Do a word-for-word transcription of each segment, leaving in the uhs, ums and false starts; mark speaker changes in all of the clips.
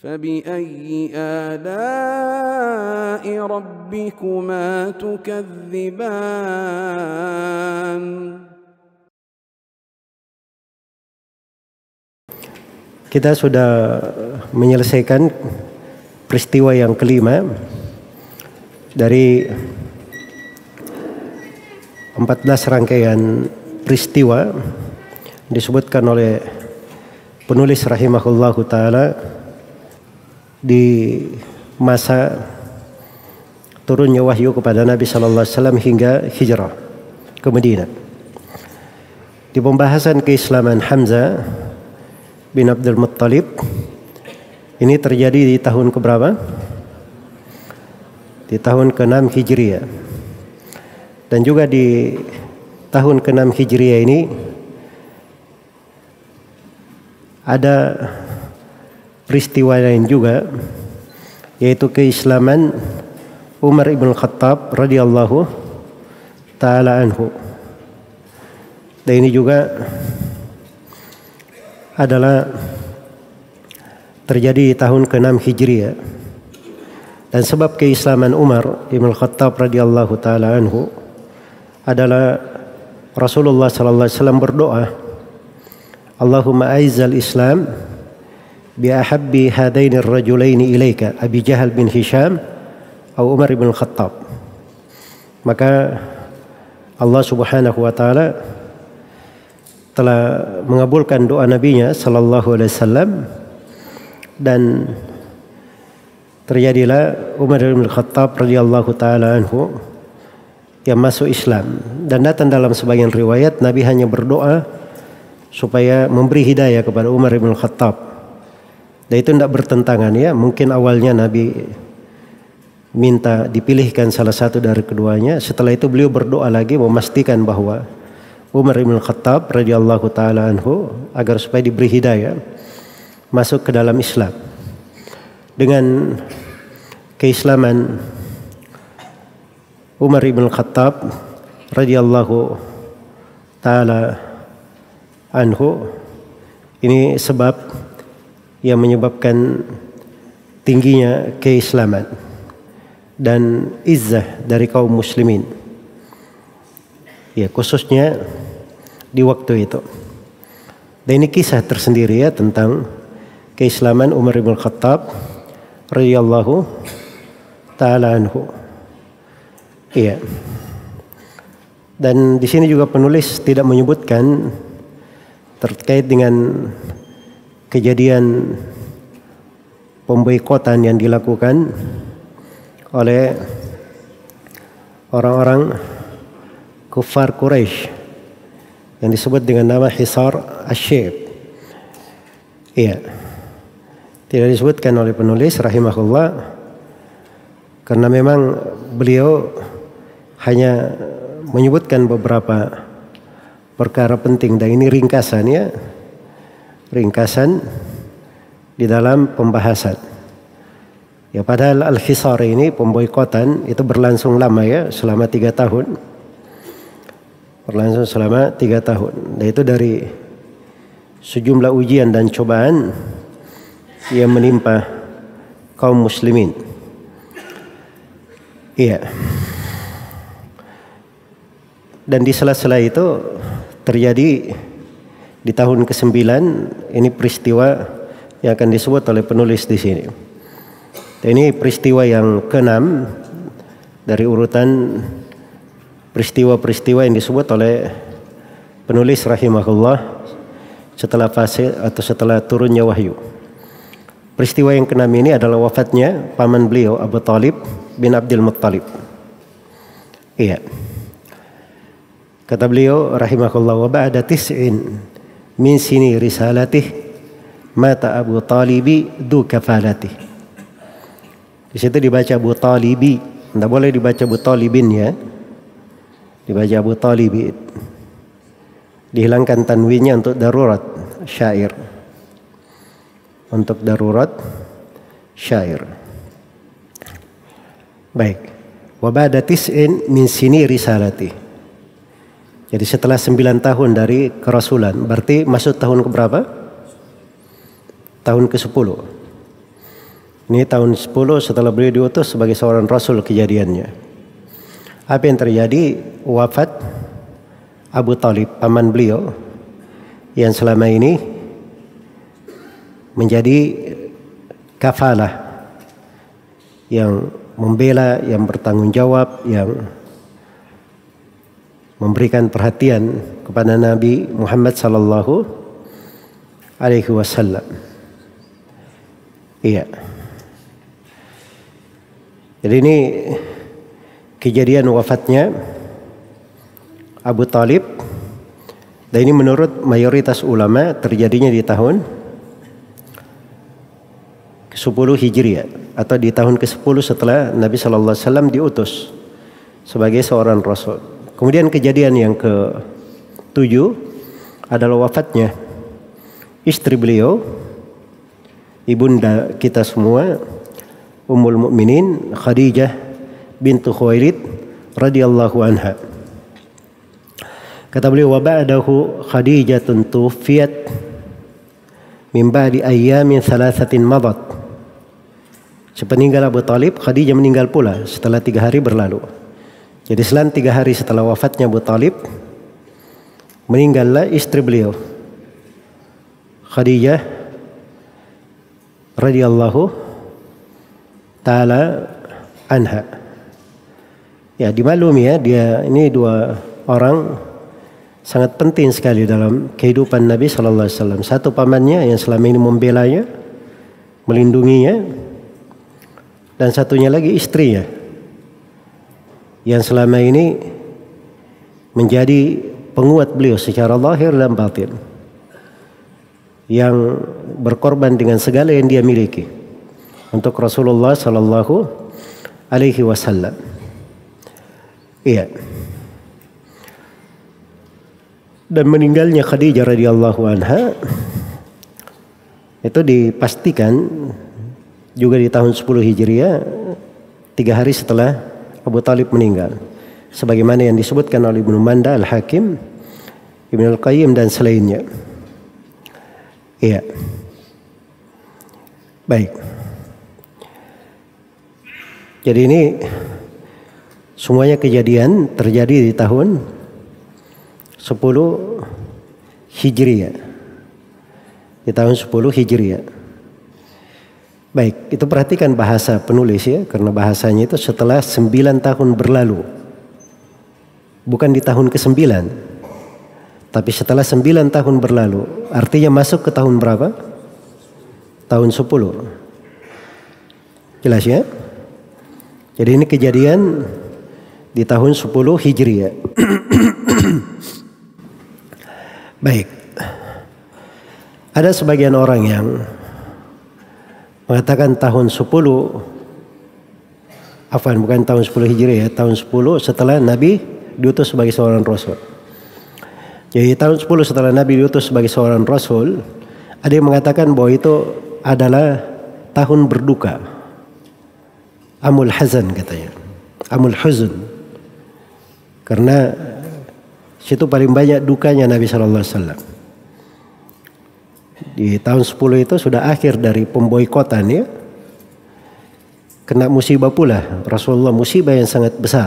Speaker 1: فبأي آلاء ربكما تكذبان.
Speaker 2: Kita sudah menyelesaikan peristiwa yang kelima dari empat belas rangkaian peristiwa disebutkan oleh penulis rahimahullahu ta'ala di masa turunnya wahyu kepada Nabi sallallahu alaihi wasallam hingga hijrah ke Madinah. Di pembahasan keislaman Hamzah bin Abdul Muttalib ini terjadi di tahun keberapa? Di tahun keenam Hijriah. Dan juga di tahun keenam Hijriah ini ada peristiwa lain juga, yaitu keislaman Umar ibn Khattab radhiyallahu taala anhu. Dan ini juga adalah terjadi di tahun keenam Hijriah. Dan sebab keislaman Umar ibn Khattab radhiyallahu taala anhu adalah Rasulullah sallallahu alaihi wasallam berdoa, Allahumma a'izzal Islam bi ahabbi hadaini ar-rajulaini ilaika, Abi Jahal bin Hisham atau Umar ibn Khattab. Maka Allah Subhanahu wa taala telah mengabulkan doa nabinya sallallahu alaihi wasallam dan terjadilah Umar bin Khattab radhiyallahu taala anhu yang masuk Islam. Dan datang dalam sebagian riwayat Nabi hanya berdoa supaya memberi hidayah kepada Umar bin Khattab. Dan itu tidak bertentangan ya. Mungkin awalnya Nabi minta dipilihkan salah satu dari keduanya. Setelah itu beliau berdoa lagi memastikan bahwa Umar bin Khattab radhiyallahu taala anhu agar supaya diberi hidayah masuk ke dalam Islam. Dengan keislaman Umar bin Khattab radhiyallahu taala anhu, ini sebab yang menyebabkan tingginya keislaman dan izzah dari kaum muslimin. Ya, khususnya di waktu itu. Dan ini kisah tersendiri ya tentang keislaman Umar bin Khattab radhiyallahu taala anhu. Iya. Dan di sini juga penulis tidak menyebutkan terkait dengan kejadian pemboikotan yang dilakukan oleh orang-orang kufar Quraisy yang disebut dengan nama Hisar Asy-Syaib. Iya. Tidak disebutkan oleh penulis rahimahullah karena memang beliau hanya menyebutkan beberapa perkara penting dan ini ringkasan ya. Ringkasan di dalam pembahasan. Ya, padahal Al-Hisar ini pemboikotan itu berlangsung lama ya, selama tiga tahun. Berlangsung selama tiga tahun. Dan itu dari sejumlah ujian dan cobaan yang menimpa kaum muslimin. Iya. Dan di sela-sela itu terjadi di tahun kesembilan ini peristiwa yang akan disebut oleh penulis di sini. Dan ini peristiwa yang keenam dari urutan peristiwa-peristiwa yang disebut oleh penulis rahimahullah setelah fase atau setelah turunnya wahyu. Peristiwa yang keenam ini adalah wafatnya paman beliau Abu Talib bin Abdul Muttalib. Iya. Kata beliau rahimahullah, wa ba'da tis'in min sini risalatih mata Abu Talibi du kafalatih. Di situ dibaca Abu Talibi, tidak boleh dibaca Abu Talibin ya. Dibaca Abu Talibi. Dihilangkan tanwinnya untuk darurat syair. Untuk darurat syair. Baik. Wa ba'da tis'in min sini risalatih. Jadi setelah sembilan tahun dari kerasulan, berarti masuk tahun keberapa? Tahun ke sepuluh. Ini tahun sepuluh setelah beliau diutus sebagai seorang rasul kejadiannya. Apa yang terjadi? Wafat Abu Talib, paman beliau, yang selama ini menjadi kafalah, yang membela, yang bertanggung jawab, yang memberikan perhatian kepada Nabi Muhammad sallallahu alaihi wasallam. Iya. Jadi ini kejadian wafatnya Abu Talib, dan ini menurut mayoritas ulama terjadinya di tahun ke sepuluh Hijriah atau di tahun ke sepuluh setelah Nabi sallallahu alaihi wasallam diutus sebagai seorang rasul. Kemudian kejadian yang ke tujuh adalah wafatnya istri beliau, ibunda kita semua, Ummul Mukminin Khadijah bintu Khuwailid radhiyallahu anha. Kata beliau, wa ba'dahu Khadijatun tuwfiyat min ba'di ayyamin thalathatin madat. Sepeninggal Abu Talib, Khadijah meninggal pula setelah tiga hari berlalu. Jadi selang tiga hari setelah wafatnya Abu Talib, meninggallah istri beliau, Khadijah radhiyallahu ta'ala anha. Ya, dimaklumi ya, dia ini dua orang sangat penting sekali dalam kehidupan Nabi sallallahu alaihi wasallam. Satu pamannya yang selama ini membelanya, melindunginya, dan satunya lagi istrinya yang selama ini menjadi penguat beliau secara lahir dan batin, yang berkorban dengan segala yang dia miliki untuk Rasulullah sallallahu alaihi wasallam. Iya. Dan meninggalnya Khadijah radhiyallahu anha itu dipastikan juga di tahun sepuluh Hijriah, tiga hari setelah Abu Talib meninggal, sebagaimana yang disebutkan oleh Ibnu Manda, Al-Hakim, Ibnu Al-Qayyim dan selainnya. Iya. Baik. Jadi ini semuanya kejadian terjadi di tahun sepuluh Hijriah. Di tahun sepuluh Hijriah. Baik, itu perhatikan bahasa penulis ya, karena bahasanya itu setelah sembilan tahun berlalu. Bukan di tahun kesembilan, tapi setelah sembilan tahun berlalu. Artinya masuk ke tahun berapa? Tahun sepuluh. Jelas ya? Jadi ini kejadian di tahun sepuluh Hijriah. Baik. Ada sebagian orang yang mengatakan tahun sepuluh, afwan, bukan tahun sepuluh Hijriah, tahun sepuluh setelah Nabi diutus sebagai seorang rasul. Jadi tahun sepuluh setelah Nabi diutus sebagai seorang rasul, ada yang mengatakan bahwa itu adalah tahun berduka. Amul Hazan katanya. Amul Huzun. Karena situ paling banyak dukanya Nabi sallallahu alaihi wasallam. Di tahun sepuluh itu sudah akhir dari pemboikotan ya. Kena musibah pula Rasulullah, musibah yang sangat besar.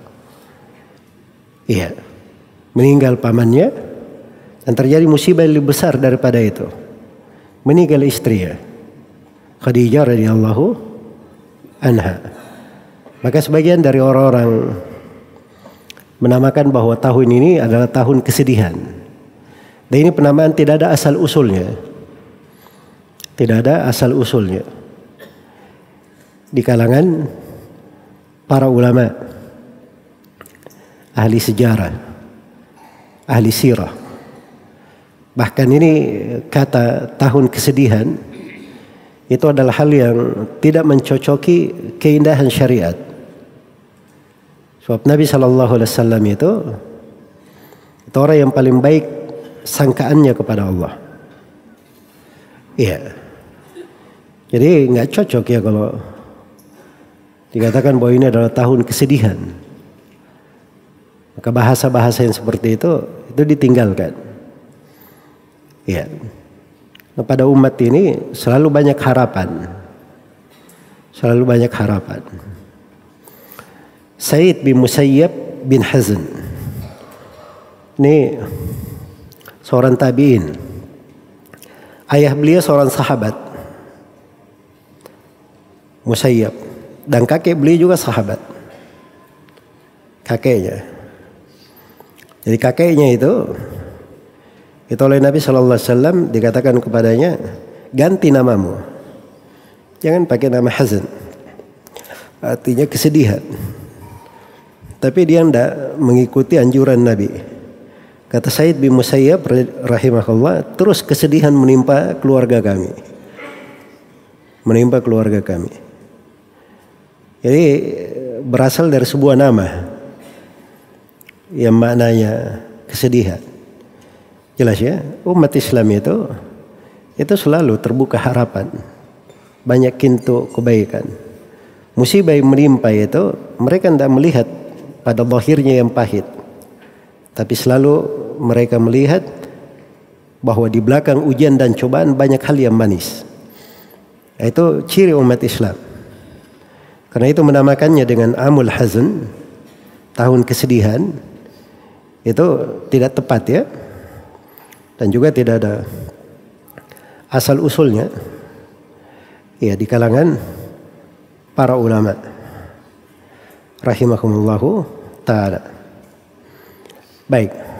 Speaker 2: Iya. Meninggal pamannya, dan terjadi musibah yang lebih besar daripada itu. Meninggal istrinya, Khadijah radhiyallahu anha. Maka sebagian dari orang-orang menamakan bahwa tahun ini adalah tahun kesedihan. Dan ini penamaan tidak ada asal usulnya. Tidak ada asal usulnya. Di kalangan para ulama, ahli sejarah, ahli sirah. Bahkan ini kata tahun kesedihan itu adalah hal yang tidak mencocoki keindahan syariat. Sebab Nabi sallallahu alaihi wasallam itu itu orang yang paling baik sangkaannya kepada Allah. Iya. Jadi nggak cocok ya kalau dikatakan bahwa ini adalah tahun kesedihan. Maka bahasa-bahasa yang seperti itu itu ditinggalkan. Iya. Nah, pada umat ini selalu banyak harapan. selalu banyak harapan. Sa'id bin Musayyab bin Hazn, ini seorang tabi'in. Ayah beliau seorang sahabat, Musayyab, dan kakek beliau juga sahabat. Kakeknya. Jadi kakeknya itu itu oleh Nabi Shallallahu Alaihi Wasallam dikatakan kepadanya, ganti namamu, jangan pakai nama Hazn, artinya kesedihan. Tapi dia tidak mengikuti anjuran Nabi. Kata Sa'id bin Musayyab rahimahullah, terus kesedihan menimpa keluarga kami, menimpa keluarga kami. Jadi berasal dari sebuah nama yang maknanya kesedihan. Jelas ya, umat Islam itu itu selalu terbuka harapan, banyak pintu kebaikan. Musibah yang menimpa itu mereka tidak melihat pada zahirnya yang pahit, tapi selalu mereka melihat bahwa di belakang ujian dan cobaan banyak hal yang manis. Itu ciri umat Islam. Karena itu menamakannya dengan Amul Hazn, tahun kesedihan, itu tidak tepat ya. Dan juga tidak ada asal usulnya ya di kalangan para ulama rahimahumullahu ta'ala. Baik.